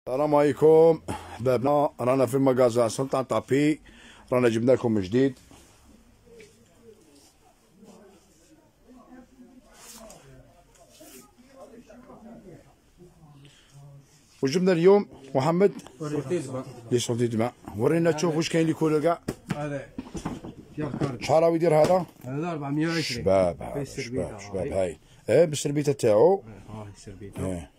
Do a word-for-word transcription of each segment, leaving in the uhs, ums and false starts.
السلام عليكم احبابنا، رانا في مغازا سلطان طابي، رانا جبنا لكم من جديد. وجبنا اليوم محمد لي سورتي دماء. ورينا تشوف واش كاين لي كولر كاع. هذا شحال راهو يدير هذا؟ هذا أربعمية وعشرين. شباب هذا شباب شباب هاي ايه بالسربيته تاعو. اه السربيته ايه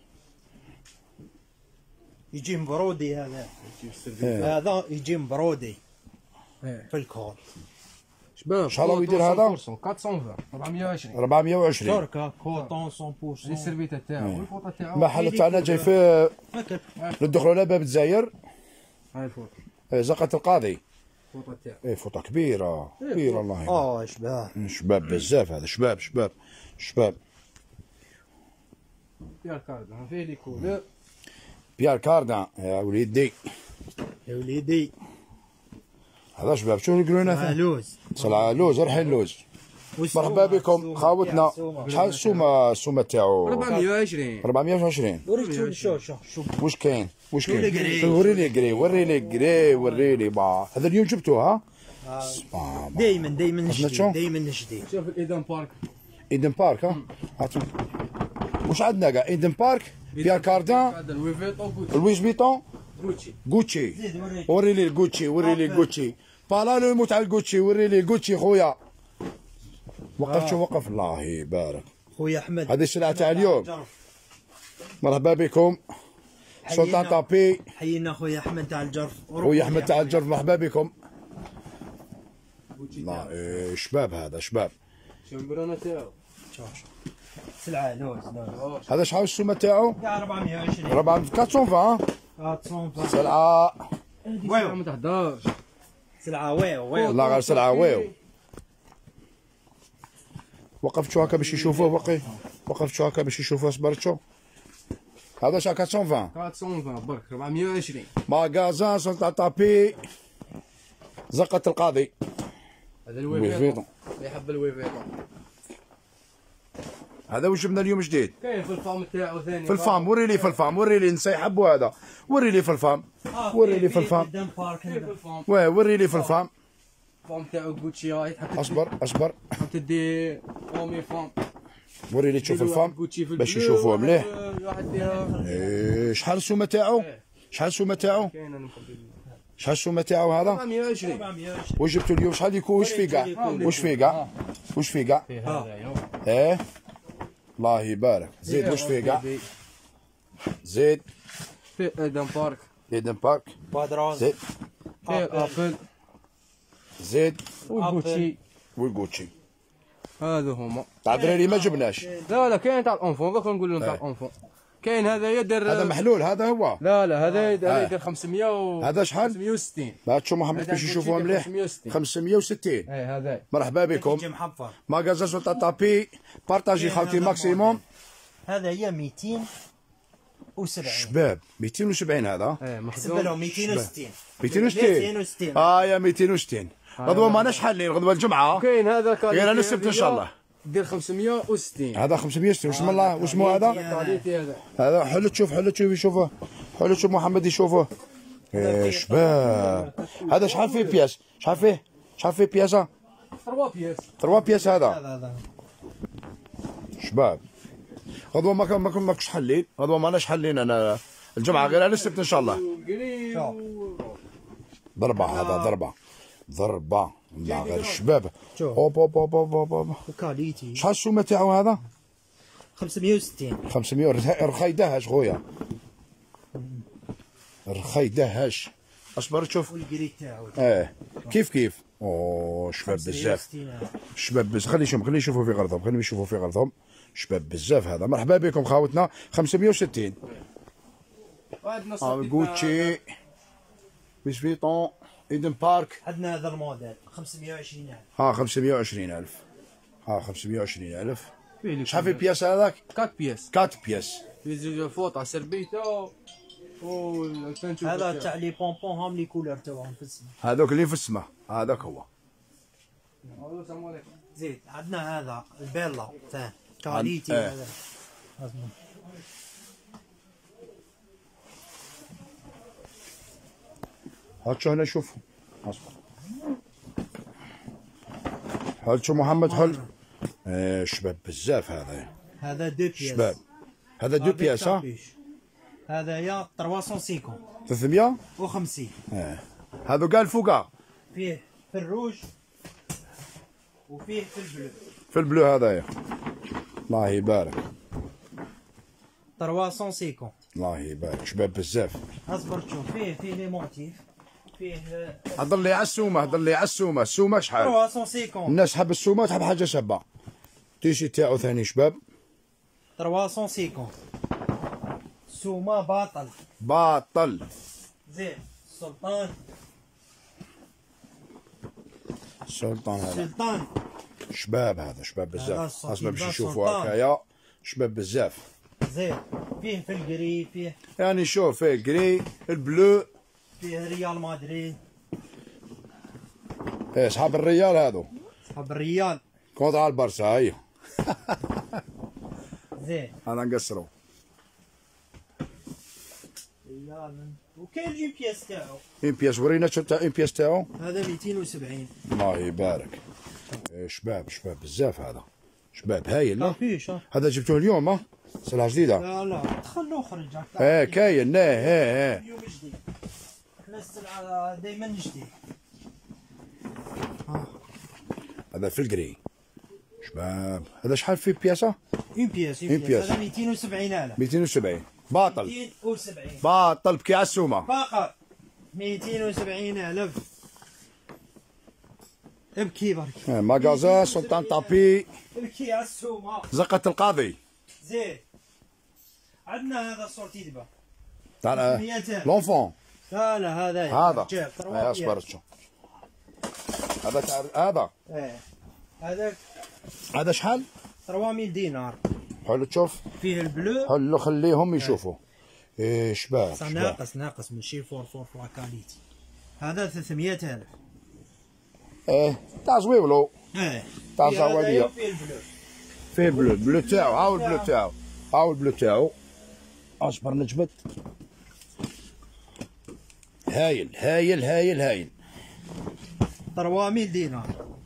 يجي مبرودي هذا. هذا يجي مبرودي في الكول. شباب شحال راهو يدير هذا؟ أربعمية أربعمية وعشرين. أربعمية وعشرين تركه كوطون مية بالمية. السربيته تاعو والفوطه تاعو. المحل تاعنا جاي في هكا ندخلوا على باب الجزائر. هاي الفوطه زقة القاضي. الفوطه تاعو. ايه فوطه كبيره كبيره الله يبارك. اه شباب شباب بزاف هذا شباب شباب شباب. بيار كاردان فيه لي كولور. بيار كاردان يا وليدي يا وليدي. هذا شباب شنو يقولون هذا؟ لوز صلعه لوز رحل لوز. مرحبا بكم خاوتنا. شحال السومه السومه تاعو؟ أربعمية وعشرين. أربعمية وعشرين. وريت شو شو شو واش كاين؟ واش كاين؟ قري. وري لي قري وري لي قري وري لي با. هذا اليوم جبتوه ها؟ دايما دايما شنو؟ جديد دايما جديد. شوف الايدن بارك. ايدن بارك ها؟ هاتو. واش عندنا كاع؟ ايدن بارك بيار كاردان هذا لوي فيتون لويس فيتون غوتشي. غوتشي. زيد وريك. وري لي الغوتشي وري لي الغوتشي. بالالو تاع الغوتشي وري لي الغوتشي خويا. وقف شو وقف الله يبارك. خويا احمد هذه السلعه تاع اليوم. مرحبا بكم سلطان طابي. حيينا خويا احمد تاع الجرف. خويا احمد تاع الجرف مرحبا بكم. الله إيه شباب هذا شباب. شوف البرونه تاعو. شوف شوف سلعه لوز لوز. هذا شحال السومه تاعو؟ كاع أربعمية وعشرين. أربعمية أربعمية اه تصون سلعه واو ما تهدرش. سلعه واو واو. الله غير سلعه واو. وقفت شو هكا باش يشوفوه وقي. وقفت شو هكا باش يشوفوه صبرت شو. هذا شحال أربعمية أربعمية برك أربعمية وعشرين. ماغازان سلطان طابي زقة القاضي. هذا الوي لوي فيتون. فيتون. يحب الوي فيتون. هذا واش جبنا اليوم جديد؟ كاين في الفام تاعو ثاني. في الفام وري لي في الفام وري لي نسى يحبوا هذا. وري لي في الفام وري لي في الفام. قدام بارك كاين في الفام. واه وري لي في الفام. الفام تاعو غوتشي هاي تحب اصبر اصبر تحب تدي اومي فام. وري لي تشوف الفام غوتشي في باش البلو، يشوفوه مليح. واحد فيها إيه شحال السومه تاعو؟ شحال السومه تاعو؟ كاين انا نقول شحال السومه تاعو هذا؟ أربعمية وعشرين. واش جبتوا اليوم شحال يكون واش فيه كاع؟ واش فيه كاع؟ واش فيه كاع؟ فيه هذا يو. ايه الله يبارك. زيد واش فيه كاع؟ زيد فيه ايدن بارك. ايدن بارك. بادراز. زيد فيه الابل زيد والغوتشي. والغوتشي. هذو هما. تاع الدراري ما جبناش. لا لا كاين تاع الانفون دوك نقول لهم تاع الانفون. كاين هذا يدير. هذا محلول هذا هو. لا لا هذا يدير هذا يدير خمسمية و هذا شحال؟ خمسمية وستين. بعد شو محمد هذا باش يشوفوها الغوتشي مليح. خمسمية وستين. خمسمية وستين. اي هذا. مرحبا بكم. يجي محفر. ماغازان سلطان طابي. بارطاجي خاوتي ماكسيموم. هذا هي ميتين وسبعين. شباب ميتين وسبعين هذا. ايه حسب مخزون. لهم ميتين وستين. ميتين وستين. اه يا ميتين وستين. غدوه ماناش حالين غدوه الجمعه. كاين هذا غير انا السبت ان شاء الله. دير خمسمية وستين. هذا خمسمية وستين واسم الله واسمه هذا؟ كاليتي هذا. هذا حلو تشوف حلو تشوف يشوفه. حلو تشوف محمد يشوفه. إيه شباب. هذا شحال فيه بياس؟ شحال فيه؟ شحال فيه بياسه؟ ثلاثة بياس. ثلاثة بياس هذا. هذا شباب. غدوه ما كان ما كان ماكش حلين، غدوه ماناش حلين انا الجمعه غير على السبت ان شاء الله. ضربه هذا ضربه. ضربه لا غير الشباب. اوب اوب اوب اوب اوب اوب. وكاليتي. شحال السومه تاعو هذا؟ خمسمية وستين. خمسمية. رخي دهش خويا. رخي دهش. اصبر تشوف. والقريت تاعو. اه كيف كيف. اوه شباب بزاف. شباب بزاف. خلي يشوفوا خلي يشوفوا في غرضهم خليهم يشوفوا في غرضهم. شباب بزاف هذا. مرحبا بكم خاوتنا. خمسمية وستين. غوتشي لويس فيتون ايدن بارك. عندنا هذا الموديل خمسمية وعشرين ألف. ها خمسمية وعشرين ألف. ها خمسمية وعشرين ألف. شحال في البياس هذاك؟ أربعة بياس. أربعة بياس. في زوج فوطه سربيته. هذا تاع لي بونبون هم لي كولور تاعهم في السما. هذوك اللي في السماء هذاك هو. زيد عندنا هذا البيلا ثاني كاليتي اه. هذا. هات شو هنا شوفوا. اصبر. حل شو محمد حل. ايه شباب بزاف هذا. هذا دو بياس. شباب. هذا دو بياس ها؟ هذا يا ثلاثمية وخمسين. ثلاثمية وخمسين. ايه. هذا قال فوقا. فيه في الروج وفيه في البلو. في البلو هذايا. الله يبارك. ثلاثمية وخمسين. الله يبارك شباب بزاف. اصبر تشوف فيه فيه لي موتيف. فيه هضر لي على السومه هضر لي على السومه السومه شحال؟ ثلاثمية وخمسين. الناس تحب السومه تحب حاجه شابه. تيشي تاعو ثاني شباب. ثلاثمية وخمسين. سومه باطل. باطل. زين سلطان. سلطان هذا. سلطان. شباب هذا شباب هذا بزاف. السلطان اصلا باش ده يشوفوا سلطان. هكايا شباب بزاف. زين فيه في الجري فيه يعني شوف فيه الجري البلو. فيه ريال مدريد. ايه صحاب الريال هذو. صحاب الريال. كونتر البرسا هي. زين هذا نقصرو. ريال وكاين اون بياس تاعو. اون بياس ورينا شو تاع اون بياس تاعو. هذا مئتين وسبعين. الله يبارك. إيه شباب شباب بزاف هذا. شباب هايل لا. فيش ها. هذا جبتوه اليوم ها؟ سلعة جديدة. لا لا دخل اخرج. ايه كاين ايه ايه ايه. اليوم جديد. احنا السلعه دائما جديد. هذا في الجري. شباب هذا شحال في بياسة؟ اون بياس اون اون بياس. بياس. هذا مئتين وسبعين ألف. مئتين وسبعين باطل. مئتين وسبعين. باطل بكي على السومة. فقط مئتين وسبعين ألف. ابكي برك. إيه ماغازان سلطان طابي ابكي على السومه. زقة القاضي. زين عندنا هذا صورتي دابا. تاع مئتين. لونفون. لا لا هذا هذا. جاب ايه اصبر شو. هذا تاع هذا. ايه هذاك هذا شحال؟ ثلاثمية دينار. حلو تشوف. فيه البلو. حلو خليهم يشوفوا. ايه شباب صح شباب. ناقص ناقص ماشي فور فور فور كاليتي. هذا ثلاثمية ألف. ايه تاع زويولو. ايه تاع فيه هذا زوالية. وفيه البلو. فيه بلو البلو تاعو هاو البلو تاعو هاو البلو تاعو. اصبر نجبد. هايل هايل هايل هايل. ثلاثمية دينار.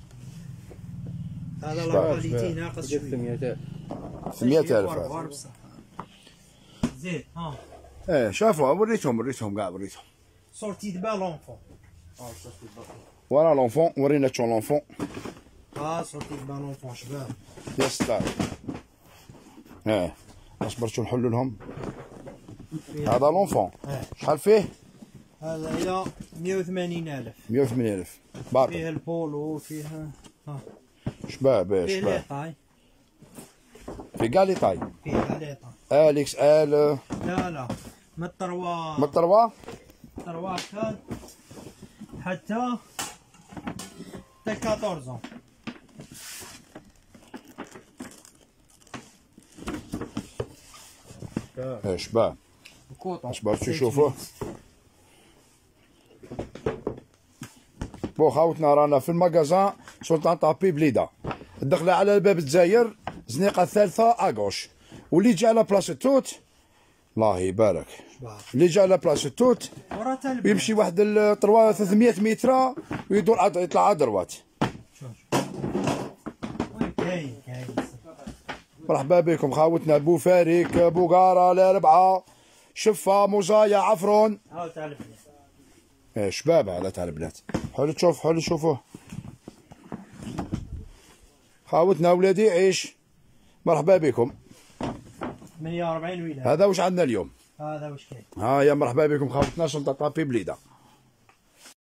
هذا شباب، لا كاليتي شباب. ناقص شويه. ثمانية آلاف. ثمانية آلاف هذا. زين ها ايه شافوا وريتهم وريتهم كاع وريتهم. صورتي دابا لونفون. فوالا لونفون ورينا شو لونفون. ها صورتي دابا لونفون شباب. يا ستار. ايه اصبر شو نحلوا لهم. هذا لونفون إيه. شحال فيه؟ هذا الى مئة وثمانين ألف. مئة وثمانين ألف فيه باطل. البولو فيه ها شباب ايه فيه شباب. ليطاي. في كاع لي طاي. فيه ليطاي. اليكس ال لا لا من الطروا. من الطروا. الطروا كان حتى حتى أربعطاش. ايه شباب كوطون. شباب شو تشوفوه. بو خاوتنا رانا في الماغازان سلطان طابي بليده. الدخله على باب الجزائر زنيقه الثالثه اغوش. واللي جا على بلاصه توت الله يبارك. اللي جا على بلاصه توت ورا تلبي. يمشي واحد الطروا ثلاثمية متر ويدور عد- يطلع على دروات. وين كاين كاين. مرحبا بكم خاوتنا بو فارك بوغارة الاربعه شفا موزايا عفرون. هاو تاع البنات. ايه شباب هذا تاع البنات. حلو تشوف حلو شوفوه. خاوتنا ولادي عيش. مرحبا بكم. ثمانية وأربعين ولاية. هذا واش عندنا اليوم. هذا واش كاين. ها يا مرحبا بكم خاوتنا سلطة طابي بليده.